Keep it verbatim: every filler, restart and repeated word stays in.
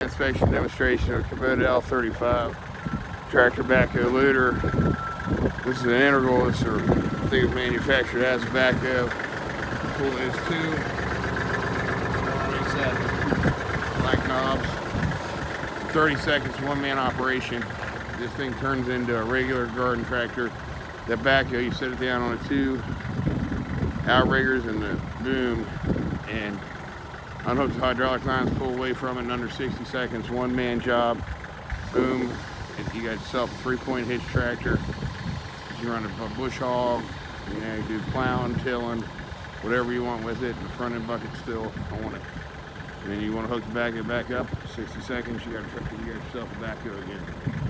inspection demonstration of Kubota L thirty-five tractor backhoe loader. This is an integral. This thing is manufactured as a backhoe. Pull those two. Reset. Black knobs. thirty seconds, one man operation. This thing turns into a regular garden tractor. That backhoe, you set it down on the two outriggers and the boom, and unhook the hydraulic lines, pull away from it in under sixty seconds, one man job, boom, and you got yourself a three point hitch tractor. You run a bush hog, you know, you do plowing, tilling, whatever you want with it, and the front end bucket still on it. And then you want to hook the backhoe back up, sixty seconds, you got, you got yourself a backhoe again.